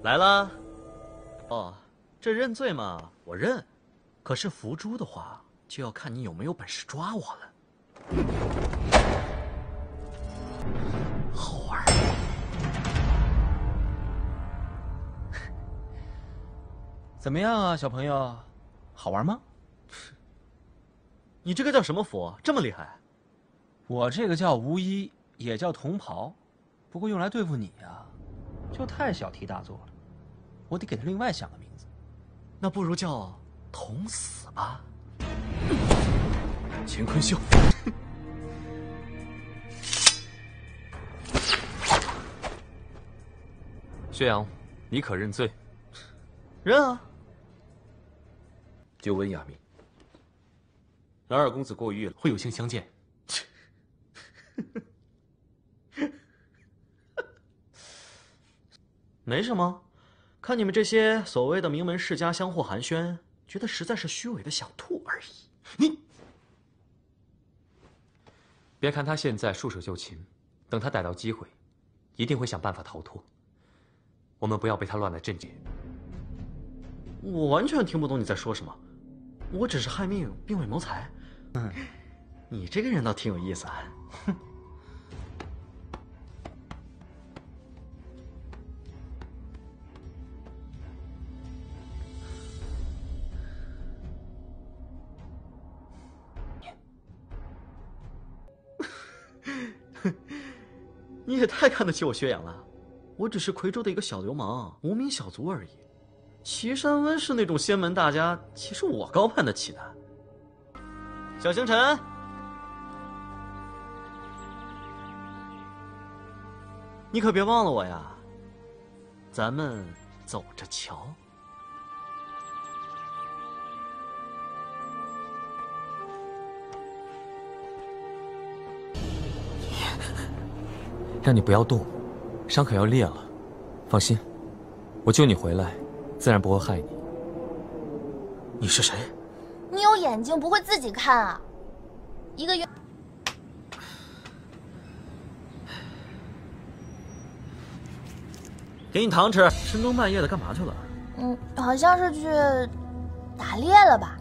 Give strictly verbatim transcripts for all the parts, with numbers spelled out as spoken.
来啦！哦，这认罪嘛，我认。可是伏诛的话，就要看你有没有本事抓我了。好玩。 怎么样啊，小朋友？好玩吗？ 你这个叫什么符？这么厉害？ 我这个叫无衣，也叫同袍，不过用来对付你呀、啊，就太小题大做了。我得给他另外想个名字。 那不如叫同死吧。乾坤秀。 薛洋，你可认罪？ 认啊。 久闻哑谜。蓝二公子过誉了，会有幸相见。 没什么，看你们这些所谓的名门世家相互寒暄，觉得实在是虚伪的想吐而已。 你别看他现在束手就擒，等他逮到机会，一定会想办法逃脱。我们不要被他乱了阵脚。 我完全听不懂你在说什么，我只是害命并未谋财。嗯，你这个人倒挺有意思啊。哼。你也太看得起我薛洋了，我只是夔州的一个小流氓，无名小卒而已。岐山温氏那种仙门大家，岂是我高攀得起的？小星辰，你可别忘了我呀，咱们走着瞧。 让你不要动，伤可要裂了。放心，我救你回来，自然不会害你。 你是谁？ 你有眼睛不会自己看啊？一个月。 给你糖吃。深更半夜的干嘛去了？ 嗯，好像是去打猎了吧？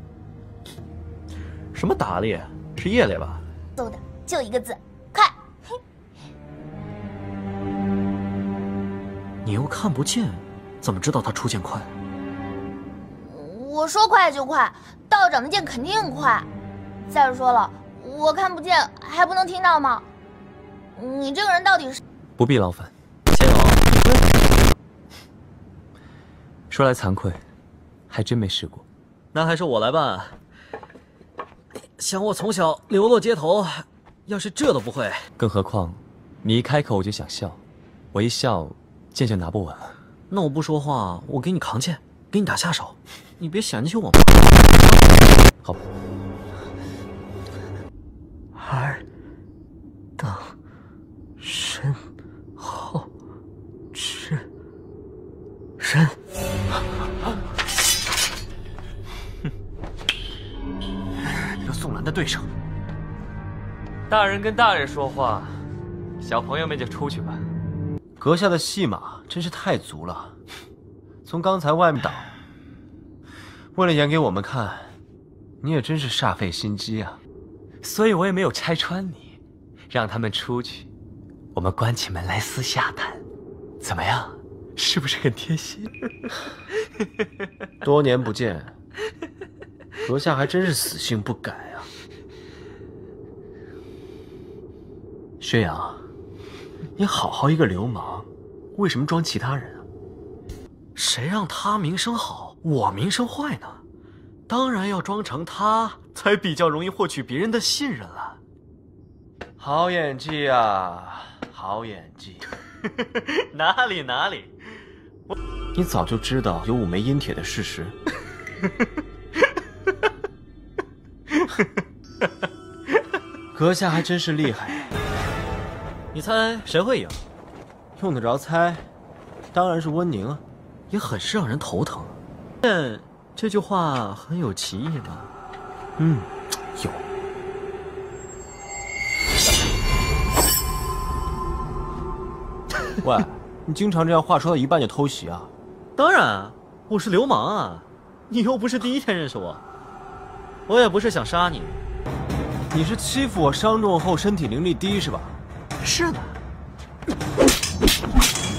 什么打猎？是夜猎吧？ 搜的，就一个字，快！ 你又看不见，怎么知道他出剑快？ 我说快就快，道长的剑肯定快。再说了，我看不见，还不能听到吗？你这个人到底是…… 不必劳烦。 千勇，你会？ 说来惭愧，还真没试过。 那还是我来办。想我从小流落街头，要是这都不会， 更何况，你一开口我就想笑，我一笑，剑就拿不稳了。 那我不说话，我给你扛剑，给你打下手，你别嫌弃我嘛。 好吧。 尔等身后之人。和宋兰的对手。 大人跟大人说话，小朋友们就出去吧。 阁下的戏码真是太足了，从刚才外面倒，为了演给我们看，你也真是煞费心机啊。 所以我也没有拆穿你，让他们出去，我们关起门来私下谈，怎么样？是不是很贴心？ 多年不见，阁下还真是死性不改啊。薛洋，你好好一个流氓，为什么装其他人啊？ 谁让他名声好，我名声坏呢？当然要装成他，才比较容易获取别人的信任了。 好演技啊，好演技！ 哪里哪里， 你早就知道有五枚阴铁的事实。阁下还真是厉害。 你猜谁会赢？ 用得着猜，当然是温宁啊， 也很是让人头疼。但这句话很有歧义吗？ 嗯，有。喂， 你经常这样话说到一半就偷袭啊？ 当然，我是流氓啊！你又不是第一天认识我，我也不是想杀你。 你是欺负我伤重后身体灵力低是吧？ 是的。